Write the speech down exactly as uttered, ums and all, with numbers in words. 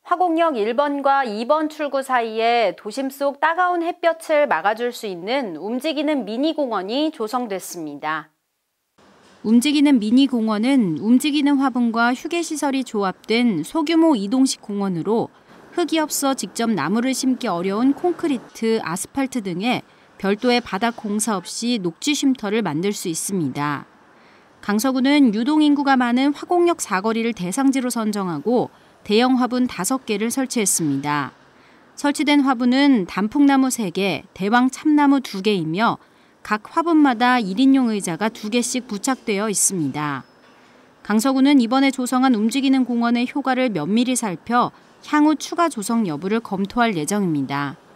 화곡역 일 번과 이 번 출구 사이에 도심 속 따가운 햇볕을 막아줄 수 있는 움직이는 미니공원이 조성됐습니다. 움직이는 미니공원은 움직이는 화분과 휴게시설이 조합된 소규모 이동식 공원으로 흙이 없어 직접 나무를 심기 어려운 콘크리트, 아스팔트 등에 별도의 바닥 공사 없이 녹지 쉼터를 만들 수 있습니다. 강서구는 유동인구가 많은 화곡역 사거리를 대상지로 선정하고 대형 화분 다섯 개를 설치했습니다. 설치된 화분은 단풍나무 세 개, 대왕 참나무 두 개이며 각 화분마다 일 인용 의자가 두 개씩 부착되어 있습니다. 강서구는 이번에 조성한 움직이는 공원의 효과를 면밀히 살펴 향후 추가 조성 여부를 검토할 예정입니다.